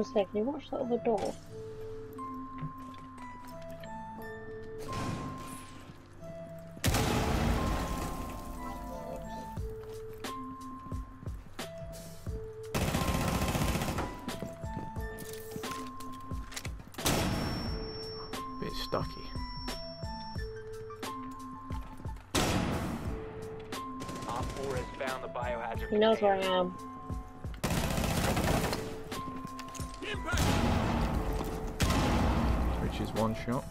for a second, you watch that other door. Bit stucky. Op 4 has found the biohazard. He knows where I am. Which is one shot.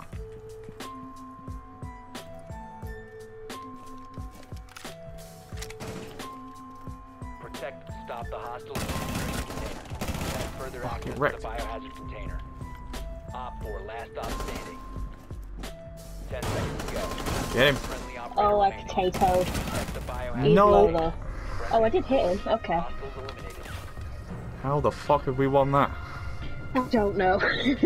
Protect and stop the hostiles. Have further Fuck, access get to wrecked. the biohazard container. Op 4, last stop standing. 10 seconds to go. Get him. Friendly operator Oh, I remaining. potatoed. Protect the biohazard. He's No. low though. Oh, I did hit him. Okay. Hostiles eliminated. How the fuck have we won that? I don't know.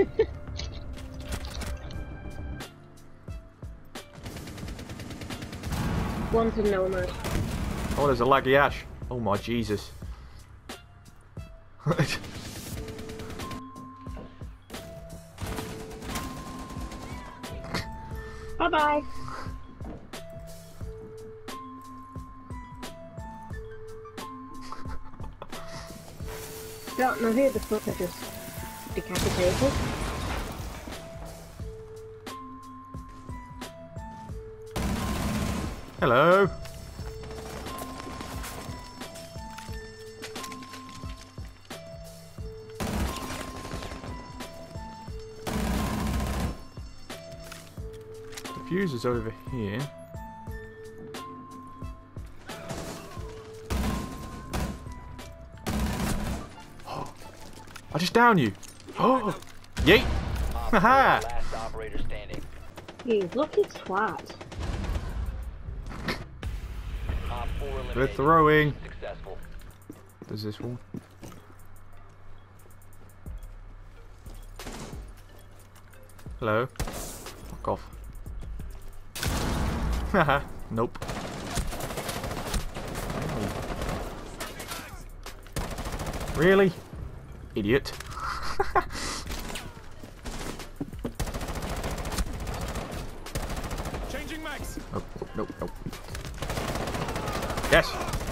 One's a nomad. Oh, there's a laggy ash. Oh my Jesus. Bye bye. Don't know who the fuck I just decapitated. Hello. The fuse is over here. I just down you. Oh, yeet. Op 4, Haha. last operator standing. You lucky twat. Op 4 eliminated. We're throwing. Successful. There's this one. Hello. Fuck off. Haha. Nope. Really? Idiot. Changing mags. Nope, nope, nope. Yes!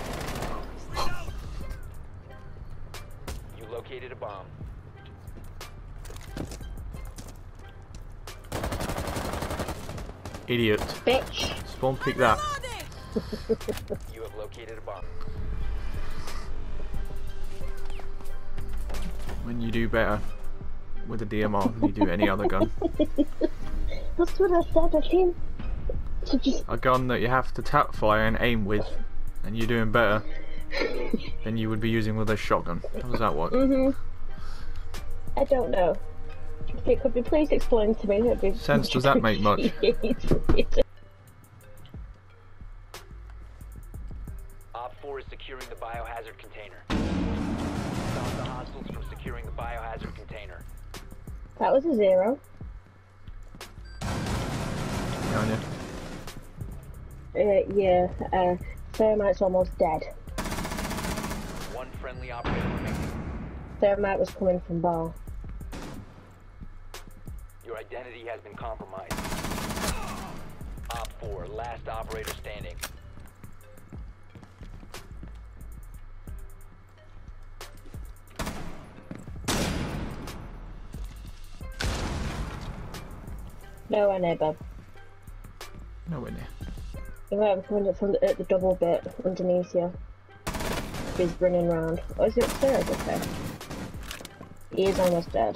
You located a bomb. Idiot. Bitch. Spawn pick that. You have located a bomb. When you do better with a DMR than you do any other gun. That's what I said. I came to just. A gun that you have to tap fire and aim with, and you're doing better than you would be using with a shotgun. How does that work? I don't know. If it could be please explain to me, that'd be Sense does that make much? Op 4 is securing the biohazard container. Stop the hostiles from securing the biohazard container. That was a 0. On you. Yeah, Thermite's almost dead. One friendly operator remaining. Thermite was coming from bar. Your identity has been compromised. Op 4, last operator standing. Nowhere near, Bob. Nowhere near. You might be coming up from at the double bit underneath you. He's running round. Oh, is he upstairs? Okay. He is almost dead.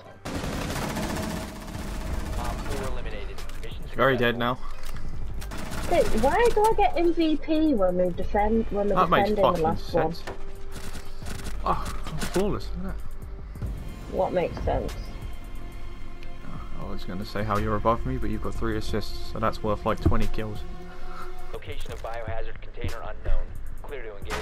Op 4 eliminated. Mission Very successful. dead now. Wait, why do I get MVP when we defend when we're That makes defending the fucking last sense. Oh, I'm flawless, isn't it? one? What makes sense? I was going to say how you're above me, but you've got 3 assists, so that's worth like 20 kills. Location of biohazard container unknown. Clear to engage.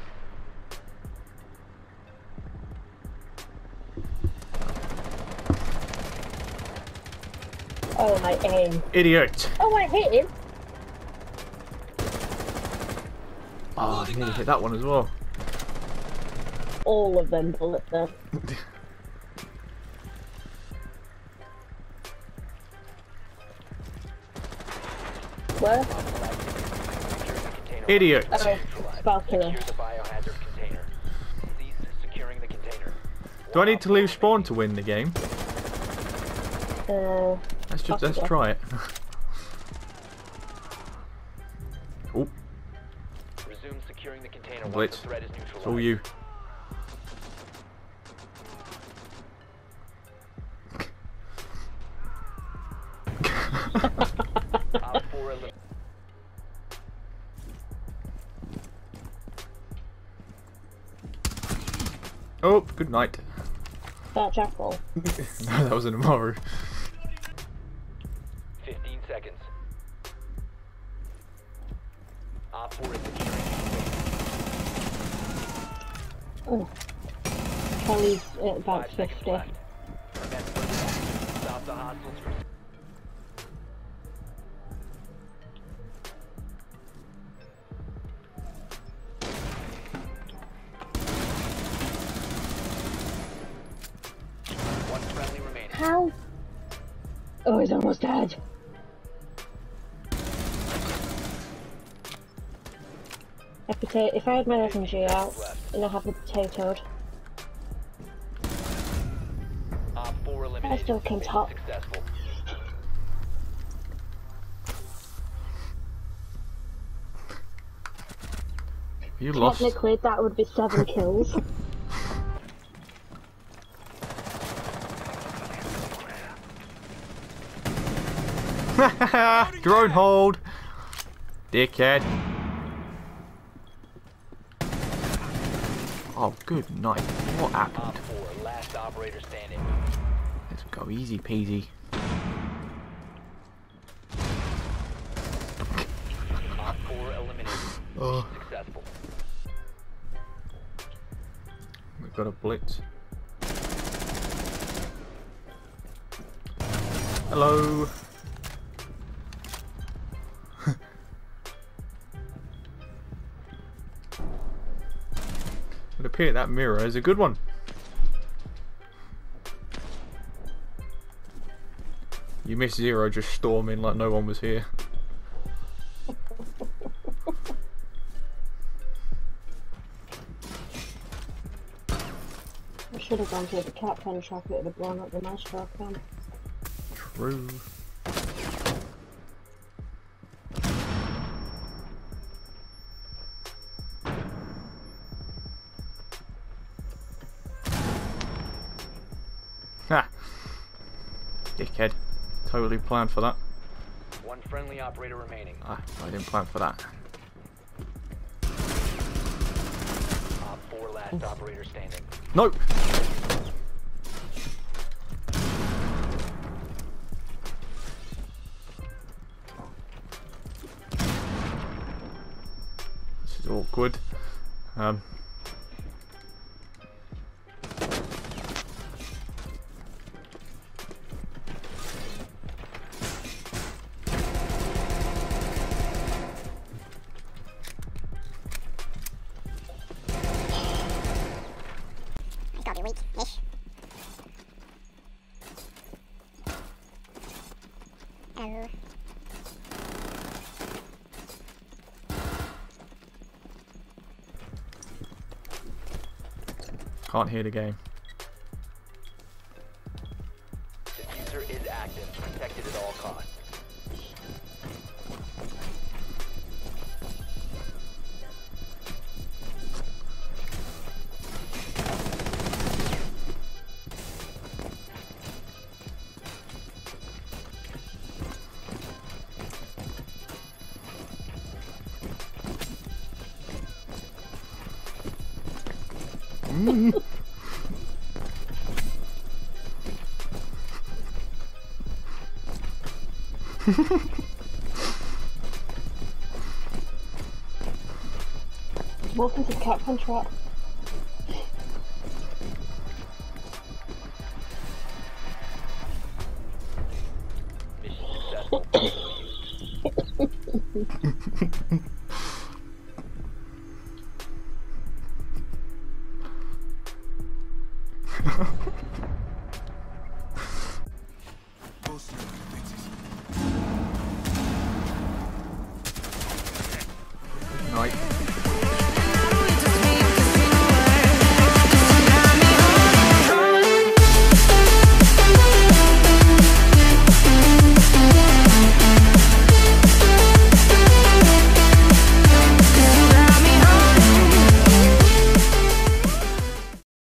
Oh, my aim. Idiot! Oh, I hit him. Oh, I nearly hit that one as well. All of them bullets there. Where? Idiot. Oh, Spark Killer. Secure the biohazard container. Cease securing the container. Do I need to leave spawn to win the game? Let's Possibly. try it. Oh, Resume securing the container once Blitz. the threat is it's neutralized. all you. Op 4 elim- Oh, good night. That jackal. No, that was an Amaru. 15 seconds. Op 4 is securing. Oh. Charlie's at about 5 seconds 50. left. Prevent further action. Stop the hostiles from... One friendly remaining. How? Oh, he's almost dead. If I had my SMG out and I had the potatoed, Op 4 eliminated. still came Mission top. Successful. You lost. technically that would be 7 kills. Drone hold. Dickhead. Oh, good night. What Op happened? 4, last operator standing. Let's go easy peasy. Op 4 eliminated. Oh, Successful. we've got a blitz. Hello. It appears that mirror is a good one. You missed Zero just storming like no one was here. I should have gone to the Captain shop, it would have blown up the mouse truck then. True. Ha! Dickhead. Totally planned for that. One friendly operator remaining. Ah, I didn't plan for that. Op 4 last operator standing. Nope! This is awkward. Gotta be weak-ish. Oh. Can't hear the game. Diffuser is active. Protected at all costs. Welcome to the Captain trap. Mission successful. Night.